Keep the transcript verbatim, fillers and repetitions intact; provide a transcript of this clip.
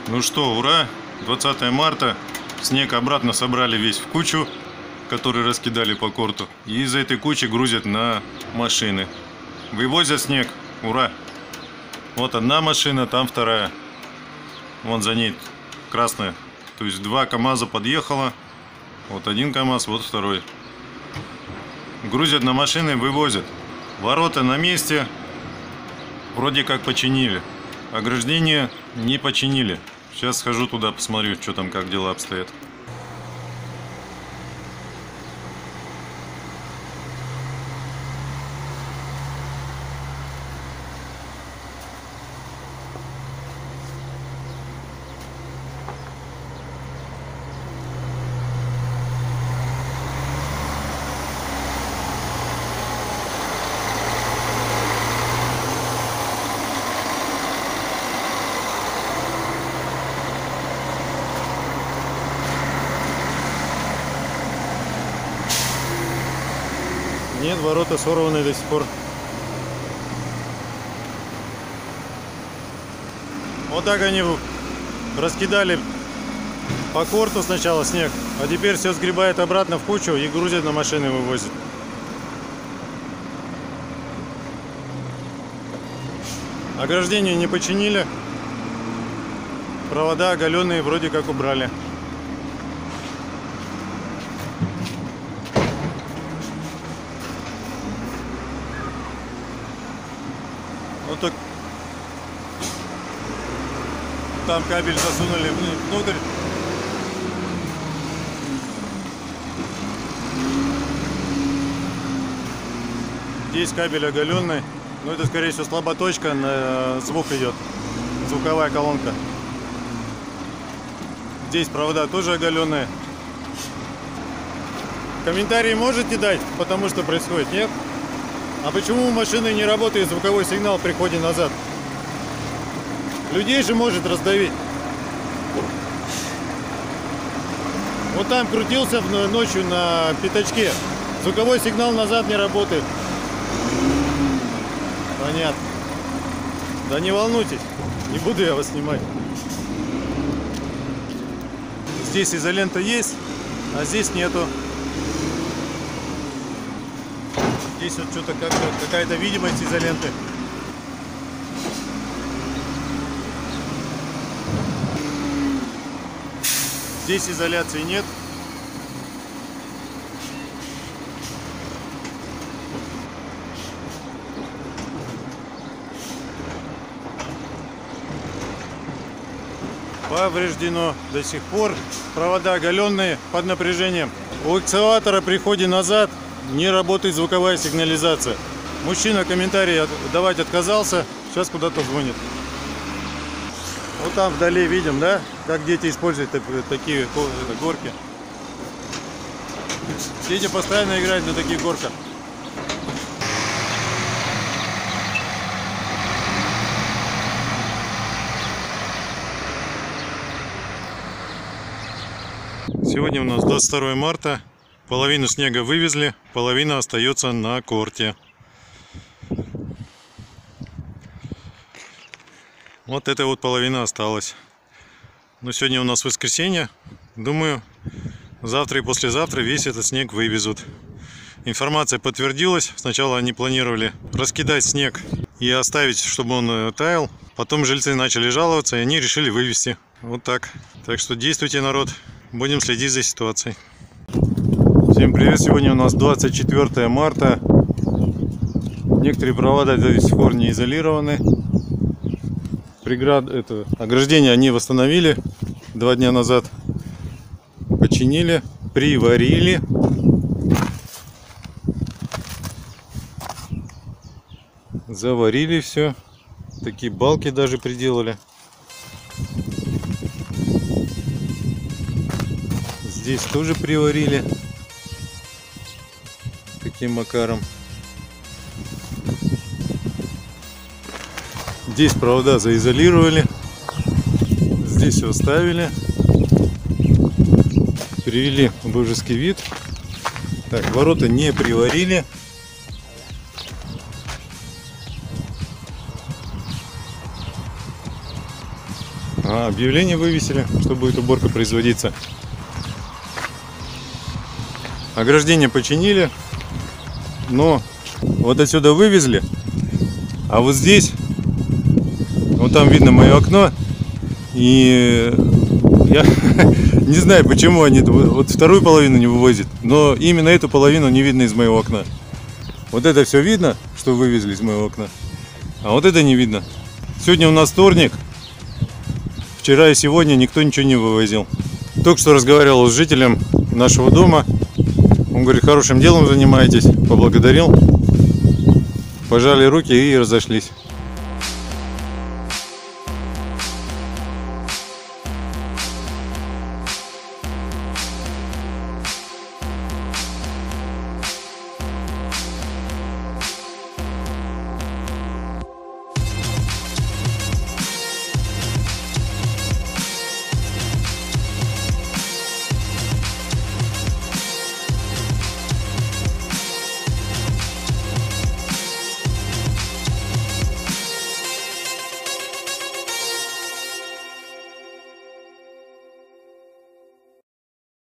Ну что, ура! двадцатое марта. Снег обратно собрали весь в кучу, который раскидали по корту. И из этой кучи грузят на машины. Вывозят снег. Ура! Вот одна машина, там вторая. Вон за ней красная. То есть два КамАЗа подъехало. Вот один КамАЗ, вот второй. Грузят на машины, вывозят. Ворота на месте. Вроде как починили. Ограждение не починили. Сейчас схожу туда, посмотрю, что там, как дела обстоят. Нет, ворота сорваны до сих пор. Вот так они раскидали по корту сначала снег, а теперь все сгребает обратно в кучу и грузят на машины, вывозят. Ограждение не починили. Провода оголенные вроде как убрали. Вот так. Там кабель засунули внутрь. Здесь кабель оголенный. Но это, скорее всего, слаботочка, на звук идет. Звуковая колонка. Здесь провода тоже оголенные. Комментарии можете дать, потому что происходит, нет? А почему у машины не работает звуковой сигнал при ходе назад? Людей же может раздавить. Вот там крутился ночью на пятачке. Звуковой сигнал назад не работает. Понятно. Да не волнуйтесь, не буду я вас снимать. Здесь изолента есть, а здесь нету. Здесь вот что-то как-то какая-то видимость изоленты. Здесь изоляции нет. Повреждено до сих пор. Провода оголенные под напряжением. У экскаватора при ходе назад не работает звуковая сигнализация. Мужчина комментарий давать отказался. Сейчас куда-то звонит. Вот там вдали видим, да, как дети используют такие горки. Дети постоянно играют на таких горках. Сегодня у нас двадцать второе марта. Половину снега вывезли, половина остается на корте. Вот эта вот половина осталась. Но сегодня у нас воскресенье. Думаю, завтра и послезавтра весь этот снег вывезут. Информация подтвердилась. Сначала они планировали раскидать снег и оставить, чтобы он таял. Потом жильцы начали жаловаться, и они решили вывезти. Вот так. Так что действуйте, народ. Будем следить за ситуацией. Всем привет! Сегодня у нас двадцать четвёртое марта. Некоторые провода до сих пор не изолированы. Преград, это ограждение они восстановили два дня назад. Починили, приварили. Заварили все. Такие балки даже приделали. Здесь тоже приварили. Таким макаром. Здесь провода заизолировали. Здесь все оставили. Привели в божеский вид. Так, ворота не приварили. А, объявление вывесили, что будет уборка производиться. Ограждение починили, но вот отсюда вывезли, а вот здесь, вот там видно мое окно, и я не знаю, почему они вот вторую половину не вывозят, но именно эту половину не видно из моего окна. Вот это все видно, что вывезли из моего окна, а вот это не видно. Сегодня у нас вторник, вчера и сегодня никто ничего не вывозил. Только что разговаривал с жителем нашего дома. Он говорит, хорошим делом занимаетесь. Поблагодарил, пожали руки и разошлись.